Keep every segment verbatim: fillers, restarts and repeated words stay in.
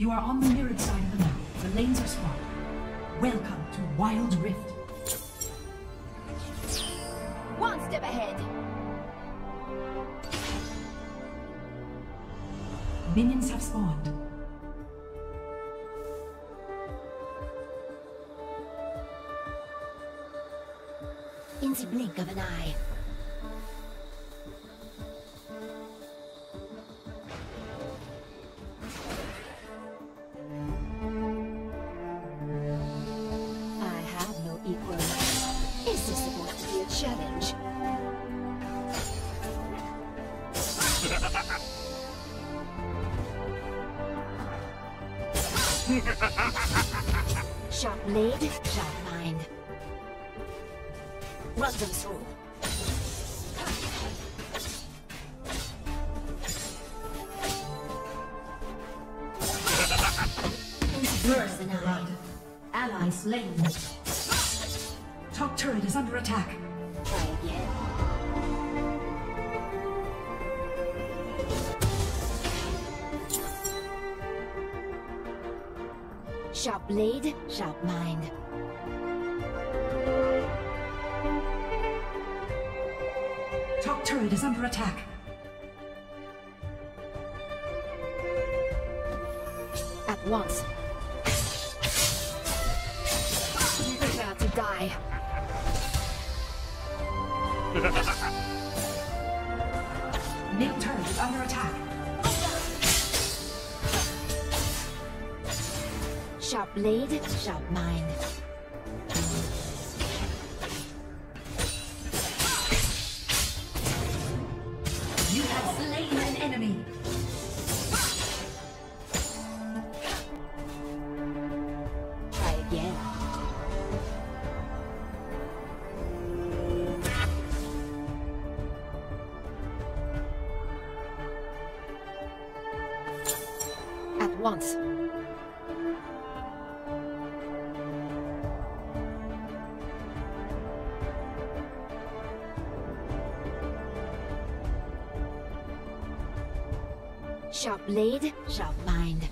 You are on the mirrored side of the map. The lanes are swapped. Welcome to Wild Rift. One step ahead. Minions have spawned. In the blink of an eye. I have no equal. Is this supposed to be a challenge? Sharp blade, sharp mind. Run them through. First blood. Ally slain. Top turret is under attack. Try again. Sharp blade, sharp mind. Top turret is under attack. At once. Prepare to die. Middle turret is under attack. Sharp blade, sharp mind. You have slain an enemy. Try again. At once. Sharp blade, sharp mind.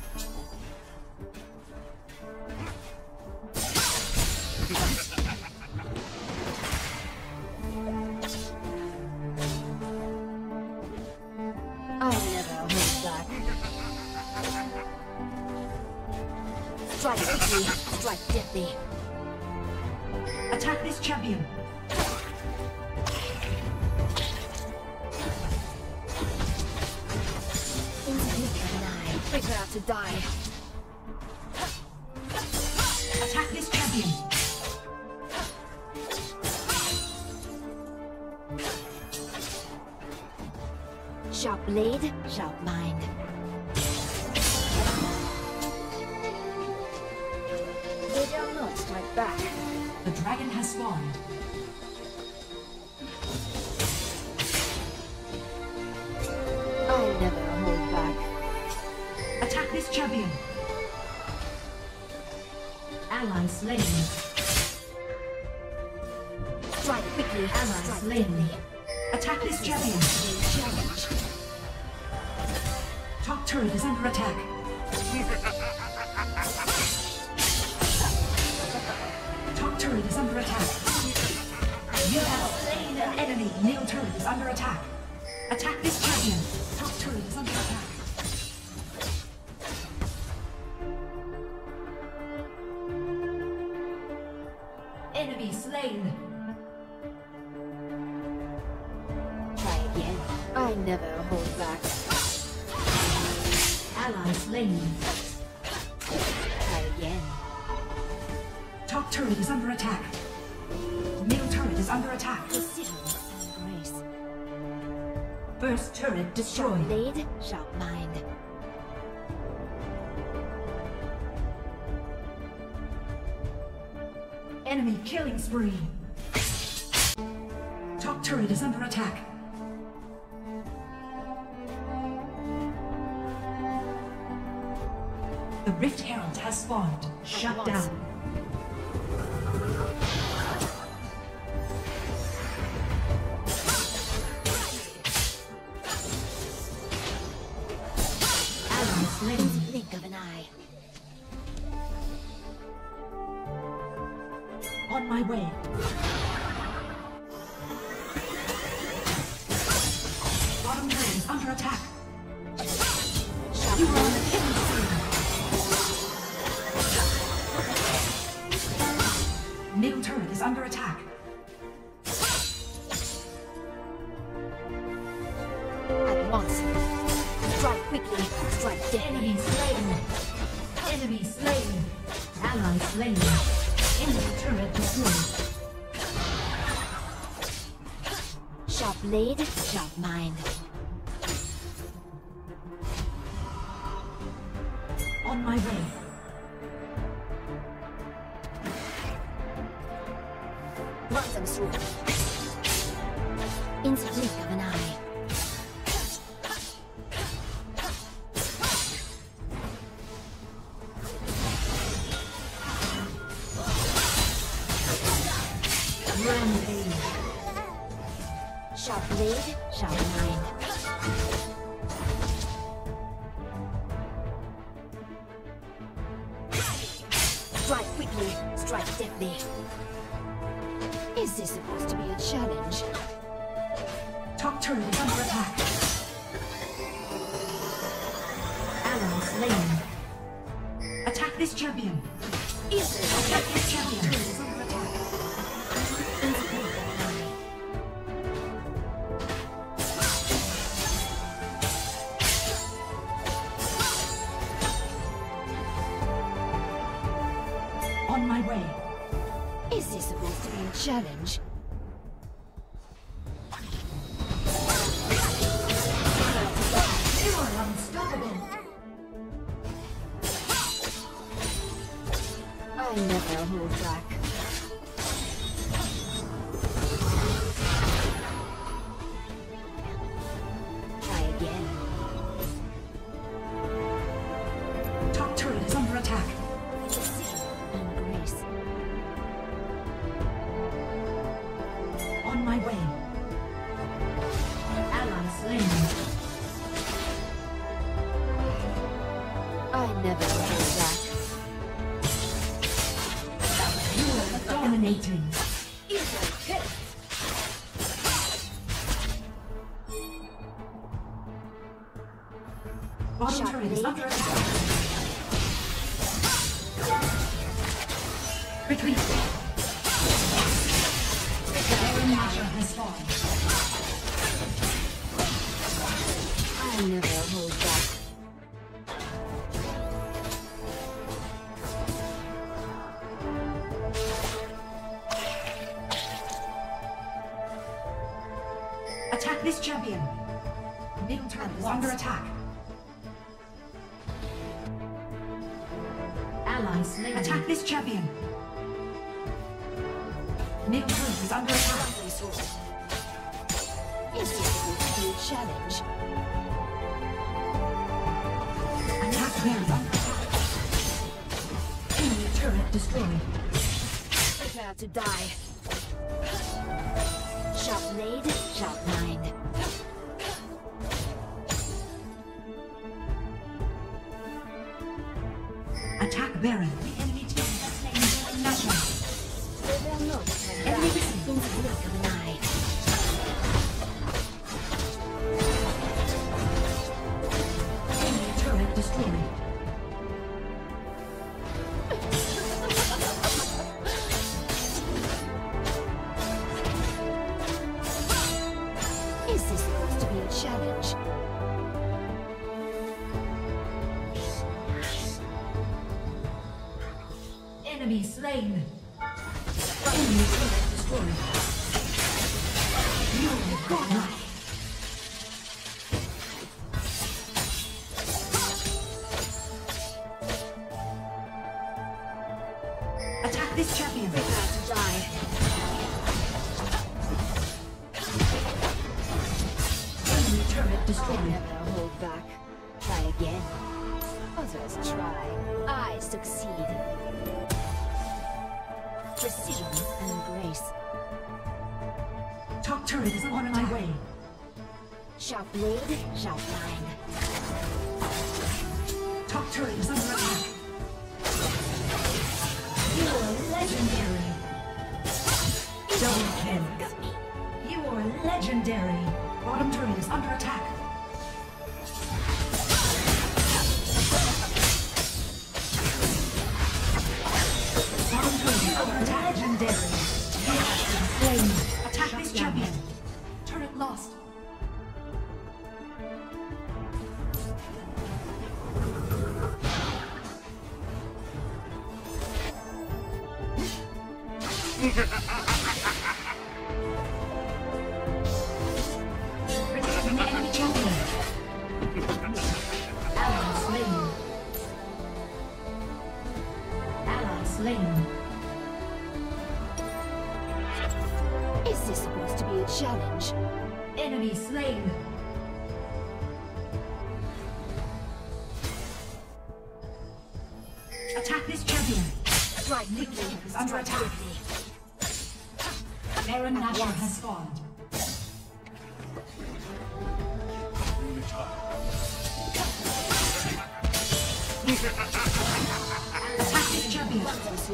I never hold back. Strike quickly, strike deadly. Attack this champion. Prepare to die. Attack this champion. Sharp blade, sharp mind. They dare not strike back. The dragon has spawned. I never hold back. Attack this champion. Ally slain. Strike quickly, Ally strike slain. deadly. Attack this champion. Challenge. Top turret is under attack. Top turret is under attack. You have slain an enemy. Middle turret is under attack. Attack this champion. Top turret is under attack. Enemy slain. Try again. I never hold back. Ally slain. Try again. Top turret is under attack. Middle turret is under attack. Precision and grace. First turret Sharp destroyed. blade, sharp mind. Enemy killing spree. Top turret is under attack. The Rift Herald has spawned. Shut once. down. Ally slain. Blink of an eye. On my way. Bottom lane is under attack. You are on the killing field. Middle turret is under attack. At once. Strike quickly. Strike dead. Enemy slain. Enemy slain. Ally slain. Enemy turret destroyed. Sharp blade, sharp mind. On my way. Run them through. In the blink of an eye. Rampage. Sharp blade, sharp mind. Strike quickly, strike deadly. Is this supposed to be a challenge? Top turret is under attack. Ally slain. Attack this champion. Is this Attack this champion. Turret is under attack. On my way. Is this supposed to be a challenge? You are unstoppable. I never hold back. Try again. Top turret is under attack. Precision and grace. On my way. Ally slain. I never hold back. You are dominating. Bottom Shot turret is blade. under attack. Retreat. Baron Nashor has fallen. I never hold back. Attack this champion. Middle turret is under attack. Ally slain. Attack this champion. Middle turret is under attack. Is this supposed to be a challenge? Attack Baron. Enemy turret destroyed. Prepare to die. Sharp blade, sharp mind. Attack Baron. The enemy team has slain Baron Nashor. They will not turn Enemy back missing. in the blink of an eye. Enemy turret destroyed. Is this supposed to be a challenge? Enemy slain. Enemy turret destroyed. You are godlike. Attack this champion. Prepare to die. Enemy turret I destroyed. never hold back. Try again. Others try. I succeed. Precision and grace. Top turret is on my way. Sharp blade, sharp mind. Top turret is under attack. You are legendary. Legendary. Bottom turret is under attack. Bottom turret is under attack. Legendary. Slain. Attack this champion. Turret lost. Protecting the enemy champion. Ally slain. Ally slain. Is this supposed to be a challenge? Enemy slain. Attack this champion. Strike quickly. Is under Strike attack. quickly. Baron Nashor has spawned. Attack this champion.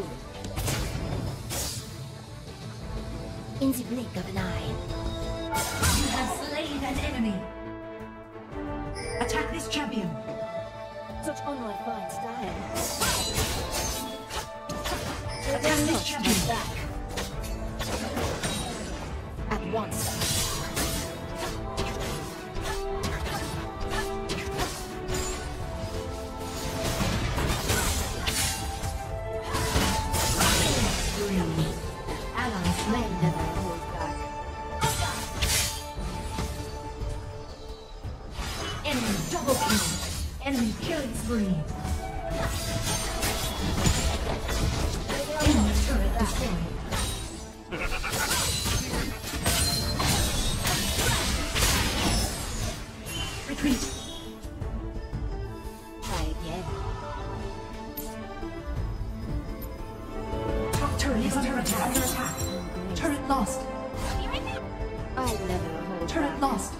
In the blink of an eye. You have slain an enemy. Attack this champion. Such unrefined style. Attack this champion. Back. At once. Ally slain. Never hold back. Enemy double kill. Enemy killing spree. Enemy turret destroyed. Retreat. Try again. Top turret is under attack. Under attack. Turret lost. I never hold Turret back. lost.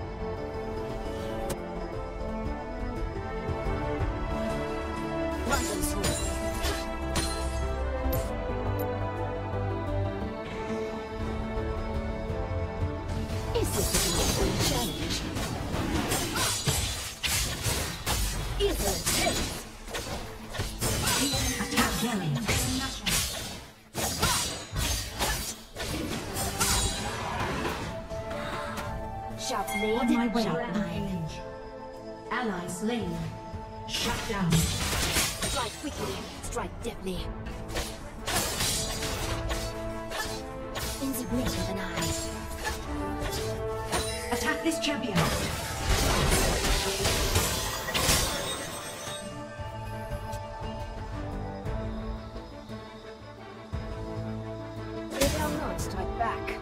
London's home. Is this a challenge? Is it? Attack Gary. Sharp blade. On my way. Sharp eye. Rampage. Ally slain. Shut down. Strike quickly. Strike deftly. In the blink of an eye. Attack this champion. They will not strike back.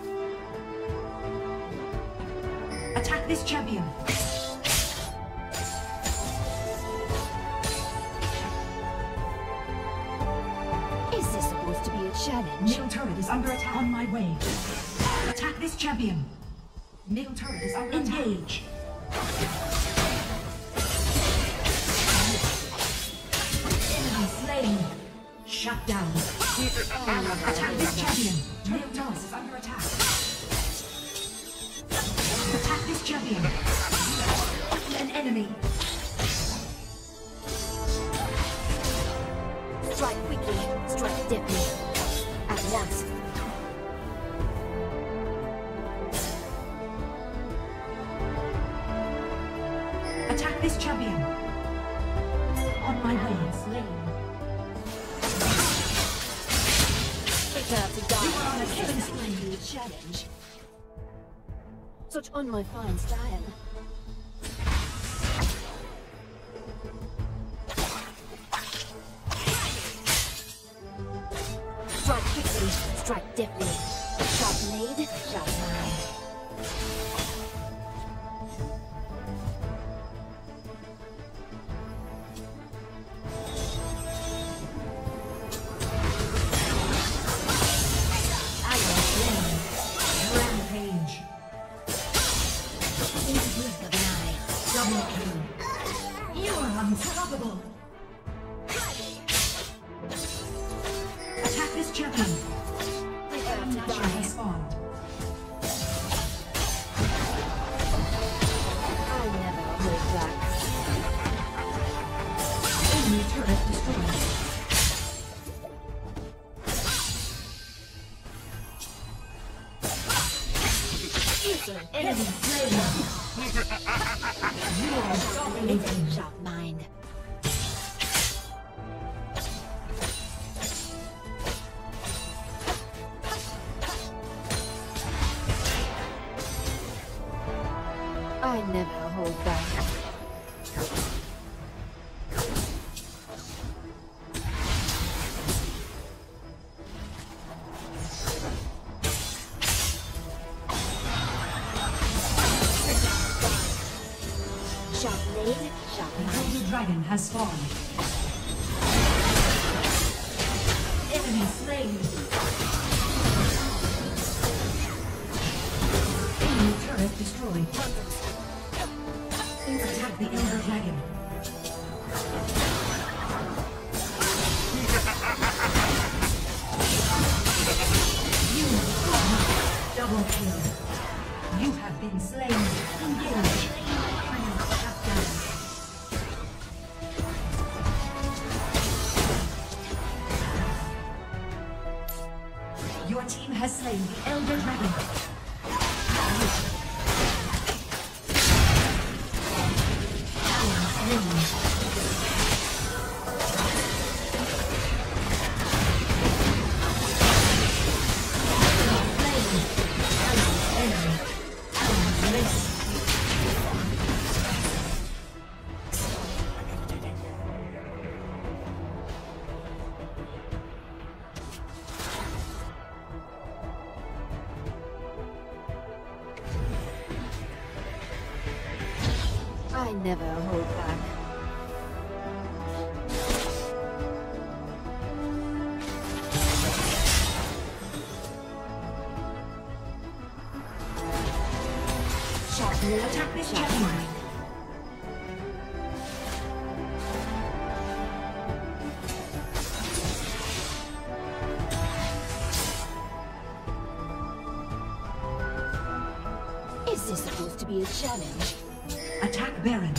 Attack this champion. Is this supposed to be a challenge? Middle turret is under attack. On my way. Attack this champion. Middle turret is under attack. Engage. Enemy slain. Shut down. Attack this champion. Middle turret is under attack. Attack this champion. An enemy. Strike quickly. Strike deftly. At once. Attack this champion. On my way. Slain. Prepare to die. You are on a killing This spree. might be a challenge. Such unrefined style. Strike quickly. Strike deftly. Sharp blade. Sharp eye. Ally slain. Rampage. In the blink of an eye. Double kill. You are unstoppable. Attack this champion. Prepare to Nashor die. has spawned. turret destroyed. Enemy slain. You are dominating. Sharp mind. I never hold back. Sharp blade, sharp The mind. golden dragon has fallen. Enemy slain. Enemy turret destroyed. Attack the elder dragon. You double kill. You have been slain. Engage. Shut down. Your team has slain the elder dragon. I never hold back. Sharp blade. Attack this Sharp champion. mind. Is this supposed to be a challenge? Attack Baron.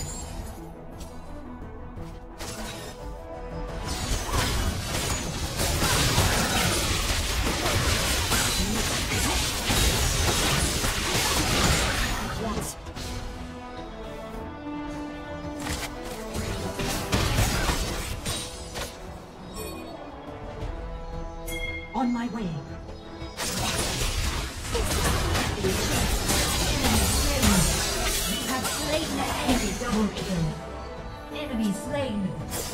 What? On my way. Enemy slain. You have slain the enemy. Double kill. Enemy slain.